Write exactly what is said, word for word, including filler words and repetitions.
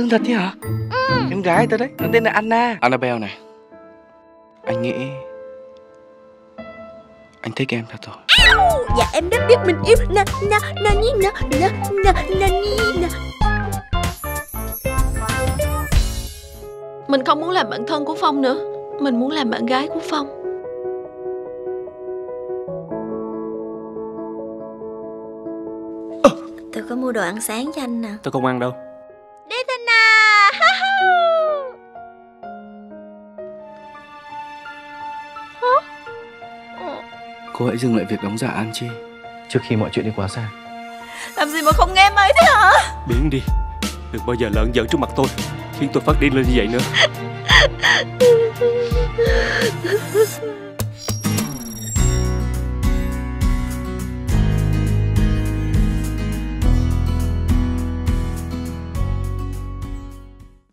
thương thật chứ hả? Ừ. Em gái tao đấy, nó tên là Anna. Annabelle này, anh nghĩ anh thích em thật rồi. Dạ em đã biết mình yêu na na na ni na na na na ni na. Mình không muốn làm bạn thân của Phong nữa. Mình muốn làm bạn gái của Phong. Tôi có mua đồ ăn sáng cho anh nè. Tôi không ăn đâu. Đi thôi nào. Cô hãy dừng lại việc đóng giả An Chi trước khi mọi chuyện đi quá xa. Làm gì mà không nghe mấy thế hả? Biến đi. Đừng bao giờ lợn giỡn trước mặt tôi, khiến tôi phát điên lên như vậy nữa.